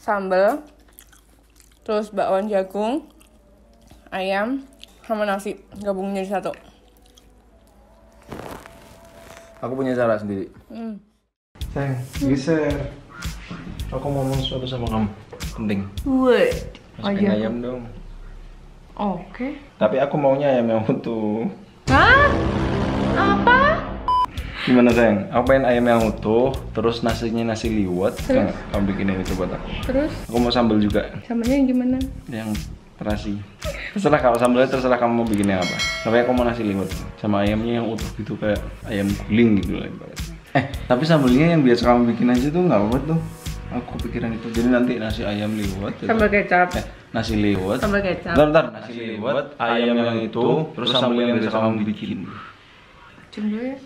sambal, terus bakwan jagung, ayam, sama nasi gabung jadi satu. Aku punya cara sendiri. Sayang, geser. Aku mau ngomong sesuatu sama kamu. Penting. Wait. Masukin ayam dong. Oke. Tapi aku maunya ayam yang utuh. Hah? Apa? Gimana sayang? Aku pengen ayam yang utuh, terus nasinya nasi liwet. Terus? Kamu bikinin itu buat aku. Terus? Aku mau sambal juga. Sambalnya yang gimana? Yang terasi. Terserah, kalau sambalnya terserah kamu mau bikinnya apa. Tapi aku mau nasi liwet sama ayamnya yang utuh gitu, kayak ayam guling gitu lah. Tapi sambalnya yang biasa kamu bikin aja tuh nggak apa tuh. Aku kepikiran itu. Jadi nanti nasi ayam liwet. Sambal kecap. Nasi liwet. Sambal kecap. Bentar. Nasi liwet, ayam yang itu, terus sambal yang biasa kamu bikin. Cium dulu ya.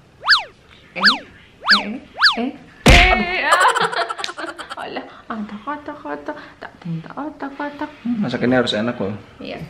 Alah, kata-kata, tak tinta otak-otak. Masakannya harus enak loh. Iya.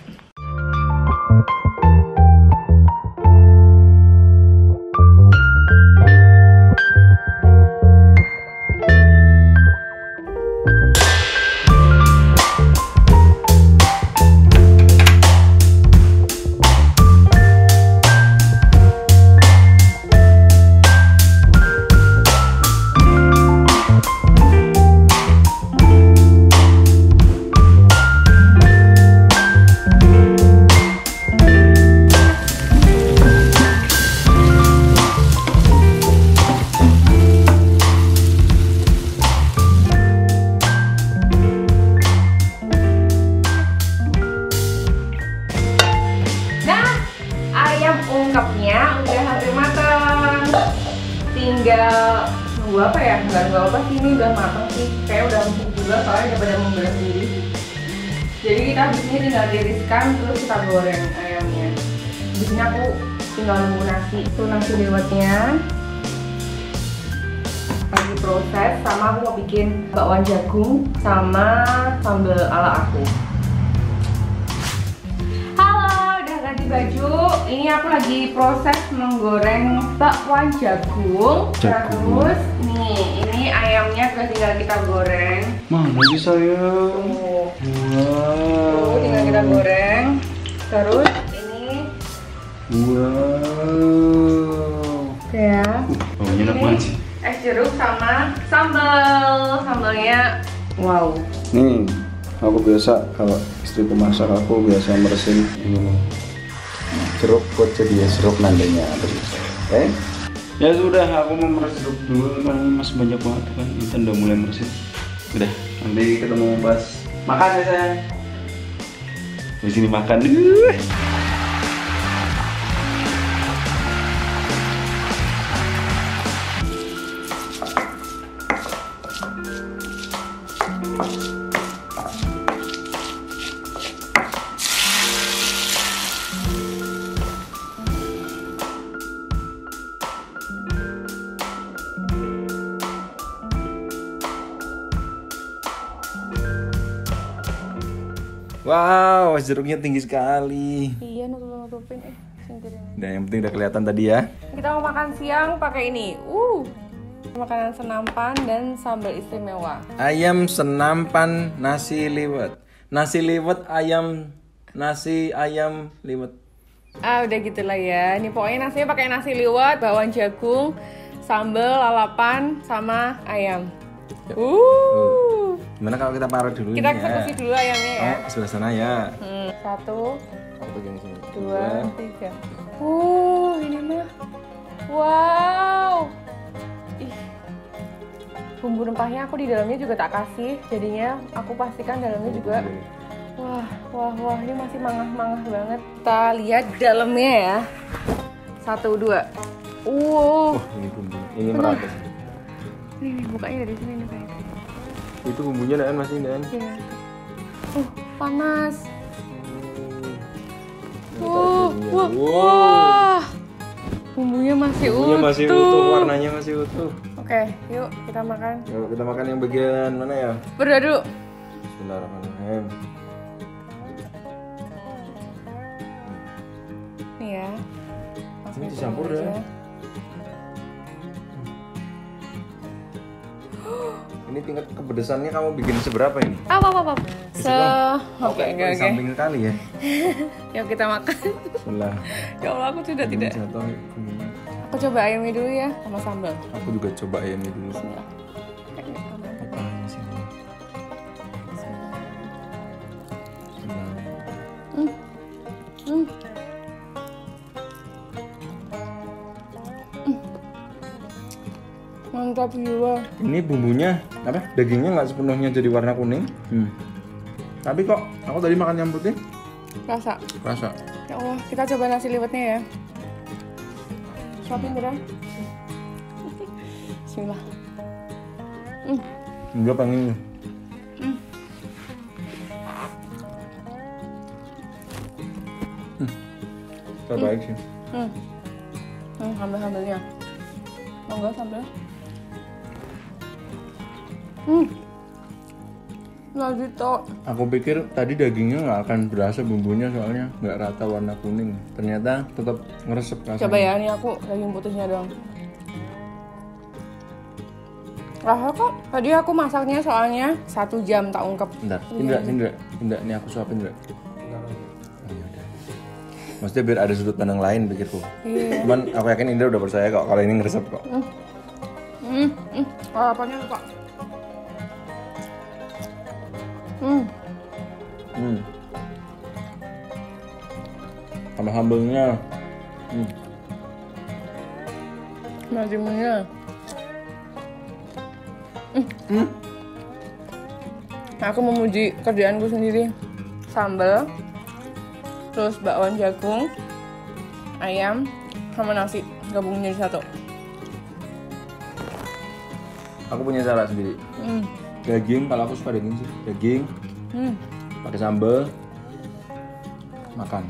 Ungkapnya udah hampir matang, tinggal nunggu apa ya? Nggak apa sih, ini udah matang sih, kayak udah empuk juga soalnya udah pada membelah sendiri. Jadi kita di sini tinggal tiriskan terus kita goreng ayamnya. Di sini aku tinggal nunggu nasi, itu nasi liwetnya lagi proses, sama aku mau bikin bakwan jagung sama sambal ala aku. Baju, ini aku lagi proses menggoreng bakwan jagung. Terus nih, ini ayamnya tinggal kita goreng. Mana sih sayang? Wow. Tinggal kita goreng. Terus ini oke ya. Enak banget sih. Es jeruk sama sambal. Sambalnya wow. Nih, aku biasa kalau istriku masak, aku biasa meresin ini jeruk buat jadi jeruk nantinya. Ya sudah, aku mau meres jeruk dulu karena masih banyak banget kan. Intan udah mulai meresin. Udah, nanti ketemu pas makan ya sayang. Di sini makan. Wow, jeruknya tinggi sekali. Iya, nutupin singkirin. Nah, yang penting udah kelihatan tadi ya. Kita mau makan siang pakai ini. Makanan senampan dan sambal istimewa. Ayam senampan nasi liwet. Nasi liwet ayam, nasi ayam liwet. Udah gitulah ya. Ini pokoknya nasinya pakai nasi liwet, bakwan jagung, sambal, lalapan, sama ayam. Gimana kalau kita taruh dulu? Kita eksekusi dulu ayamnya ya. Sebelah sana ya. 1, Aku begini sini. 2, 3. Ini mah. Wow. Ih. Bumbu rempahnya aku di dalamnya juga tak kasih. Jadinya aku pastikan dalamnya juga. Wah, ini masih mangah-mangah banget. Kita lihat dalamnya ya. 1, 2. Ini bumbu. Ini merata. Ini bukanya dari sini nih kayak. Itu bumbunya Dan masih Dan. Iya. Panas. Wah. Bumbunya masih utuh. Warnanya masih utuh. Oke, yuk kita makan. Yuk kita makan yang bagian mana ya? Beradu. Bismillahirrahmanirrahim. Nih ya. Ini dicampur ya. Ini tingkat kepedesannya kamu bikin seberapa ini? Apa. Oke. Samping kali ya. Yuk kita makan. Bismillah. Ya Allah, aku sudah tidak. Jatuh. Aku coba ayamnya dulu ya sama sambal. Aku juga coba ayamnya dulu. Bismillah. Apaan sih? Mantap juga. Ini bumbunya apa? Dagingnya nggak sepenuhnya jadi warna kuning. Tapi kok aku tadi makan yang putih Rasa. Ya Allah, kita coba nasi liwetnya ya. Suapin beneran. Bismillah. Enggak pengen. Terbaik sih. Sambal-sambalnya. Monggo sambal. Lagi tok. Aku pikir tadi dagingnya nggak akan berasa bumbunya soalnya nggak rata warna kuning. Ternyata tetap ngeresep rasanya. Coba ya, ini aku daging putihnya doang. Rasa kok. Tadi aku masaknya soalnya 1 jam tak ungkep. Bentar, Indra, ini aku suapin Indra. Oh, yaudah. Maksudnya biar ada sudut pandang lain pikirku. Iya. Cuman aku yakin Indra udah percaya kok kalau ini ngeresep kok. Apanya Pak? Sama sambalnya. Nasinya. Aku memuji kerjaanku sendiri. Sambal, terus bakwan jagung, ayam, sama nasi gabungin jadi satu. Aku punya cara sendiri. Daging, kalau aku suka daging sih. Daging, pakai sambal, makan.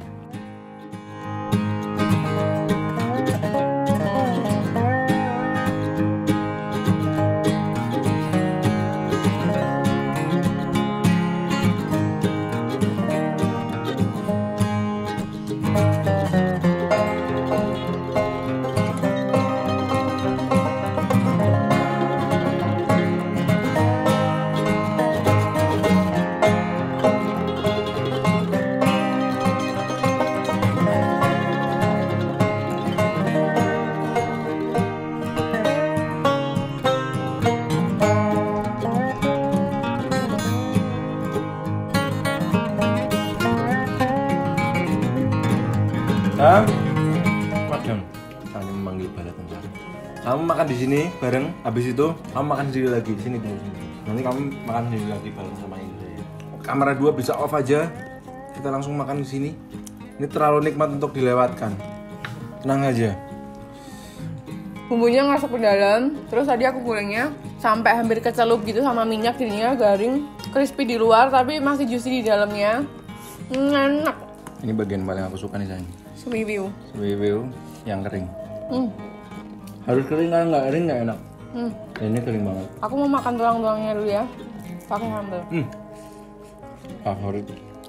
Madam, kami memanggil bala tentara. Kamu makan di sini bareng, habis itu kamu makan sendiri lagi di sini tunggu sini. Nanti kamu makan sendiri lagi bareng sama Indra ya. Kamera 2 bisa off aja. Kita langsung makan di sini. Ini terlalu nikmat untuk dilewatkan. Tenang aja. Bumbunya ngasuk ke dalam, terus tadi aku gorengnya sampai hampir kecelup gitu sama minyak, jadinya garing, crispy di luar tapi masih juicy di dalamnya. Enak. Ini bagian paling aku suka nih sayang. Review. Review yang kering. Harus kering, kan nggak kering nggak enak. Ini kering banget. Aku mau makan tulang-tulangnya dulu ya, pakai sambal. Favorit.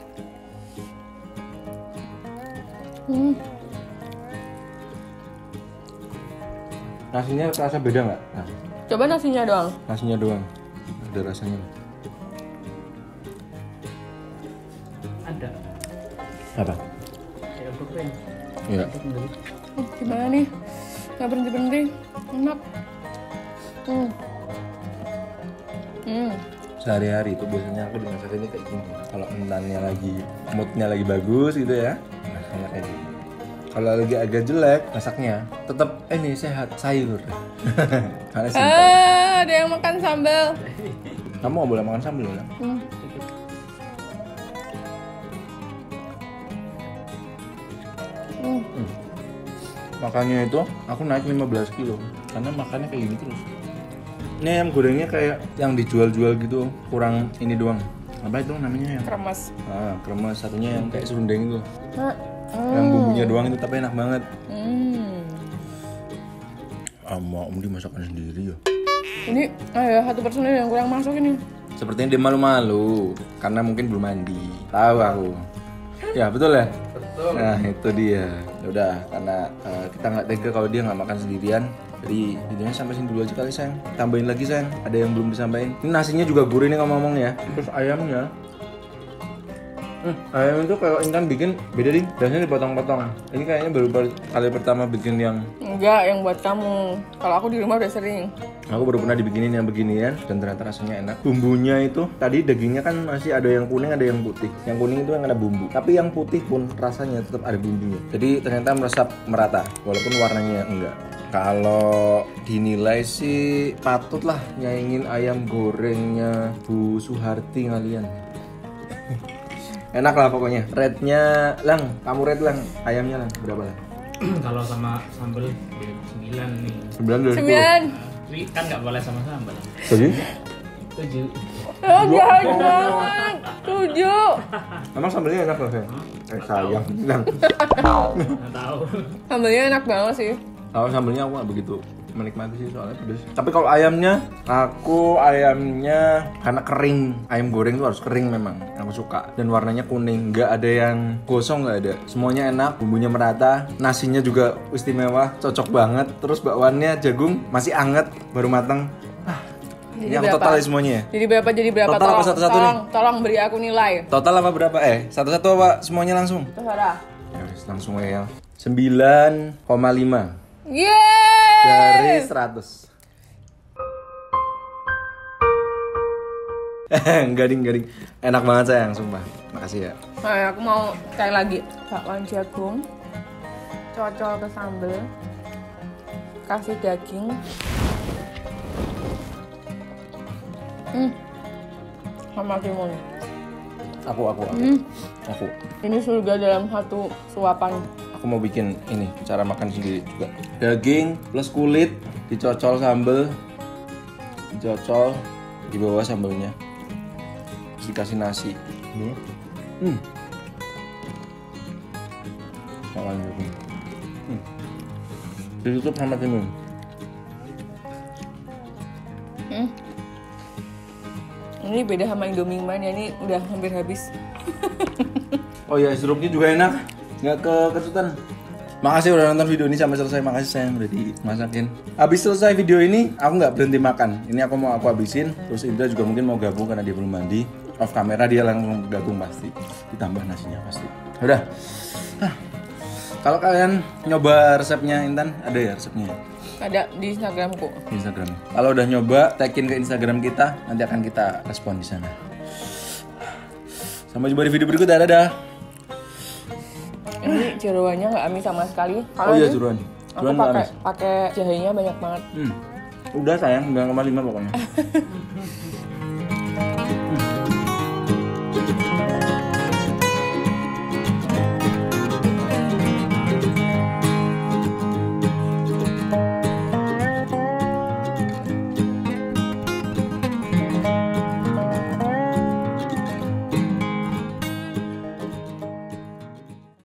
Nasinya terasa beda nggak? Nah, Coba nasinya doang. nasinya doang. Ada rasanya. Ada. Apa? Kayak pokoknya. Iya. Gimana nih? Nggak berhenti-berhenti. Enak. Sehari-hari itu biasanya aku dimasak ini kayak gini. Kalau mentannya lagi, moodnya lagi bagus gitu ya, masaknya kayak gini. Kalau lagi agak jelek, masaknya tetap ini sehat, sayur. Karena simpel. Ada yang makan sambal. Kamu nggak boleh makan sambal ya? Makannya itu aku naik 15 kilo karena makannya kayak gini terus. Ini ayam gorengnya kayak yang dijual-jual gitu, kurang ini doang. Apa itu namanya yang Kremes. kremes, satunya yang kayak serundeng itu. Yang bumbunya doang itu tapi enak banget. Sama Om dimasakan sendiri ya. Ini ada satu personil yang kurang masuk ini. Sepertinya dia malu-malu karena mungkin belum mandi. Tahu aku. Ya betul ya. Betul. Nah itu dia. Udah karena kita nggak tega kalau dia nggak makan sendirian. Jadi videonya sampai sini dulu aja kali sayang. Tambahin lagi sayang, ada yang belum disampaikan. Ini nasinya juga gurih nih ngomong-ngomong ya. Terus ayamnya, ayam itu kalau Intan bikin beda ding, biasanya dipotong-potong. Ini kayaknya baru kali pertama bikin yang Enggak, yang buat kamu. Kalau aku di rumah udah sering. aku baru pernah dibikinin yang beginian dan ternyata rasanya enak. Bumbunya itu tadi dagingnya kan masih ada yang kuning, ada yang putih. Yang kuning itu yang ada bumbu, tapi yang putih pun rasanya tetap ada bumbunya. Jadi ternyata meresap merata walaupun warnanya enggak. Kalau dinilai sih patut lah nyaingin ayam gorengnya Bu Suharti kalian. Enak lah pokoknya. Rate-nya Lang, kamu rate Lang ayamnya Lang berapa Lang? Kalau sama sambal 9 nih. 9 dari 10. 9. Tapi kan nggak boleh sama sambal. Jadi? 7. Oh, jahat banget. 7. Emang sambelnya enak loh sayang? Sayang Lang. Nggak tahu. Sambelnya enak banget sih. Kalau sambelnya aku nggak begitu menikmati sih soalnya pedes. Tapi kalau ayamnya, aku ayamnya karena kering. Ayam goreng tuh harus kering memang. Aku suka. Dan warnanya kuning, nggak ada yang gosong, nggak ada. Semuanya enak, bumbunya merata, nasinya juga istimewa, cocok banget. Terus bakwannya jagung masih anget, baru matang. Ini aku total ya semuanya ya. Jadi berapa? Total apa satu-satu nih? Tolong beri aku nilai. Total apa berapa? Satu-satu apa semuanya langsung? Terserah. Ya wis, langsung ya. 9,5 Yeay! dari 100. Gading. Enak banget sayang, sumpah. Makasih ya. Nah, aku mau sekali lagi. Bakwan jagung, cocol ke sambal, kasih daging. Sama timun. Aku. Ini surga dalam satu suapan. Aku mau bikin ini, cara makan sendiri juga. Daging plus kulit, dicocol sambal, dicocol di bawah sambelnya. Terus dikasih nasi. Makan dulu. Ditutup sama timun. Ini beda sama Indomie Man ya, ini udah hampir habis. Oh ya, serupnya juga enak. Nggak kekecutan. Makasih udah nonton video ini sampai selesai. Makasih sayang udah dimasakin. Habis selesai video ini, aku nggak berhenti makan. Ini aku habisin. Terus Indra juga mungkin mau gabung karena dia belum mandi. Off kamera dia langsung gabung pasti. Ditambah nasinya pasti. Udah. Kalau kalian nyoba resepnya Intan, ada ya resepnya? Ada di Instagramku. Di Instagram. Kalau udah nyoba, tagin ke Instagram kita, nanti akan kita respon di sana. Sampai jumpa di video berikutnya. Dadah. Ini jeroannya nggak amis sama sekali. Oh iya jeroan. Aku pakai jahenya banyak banget. Udah sayang 9,5 pokoknya.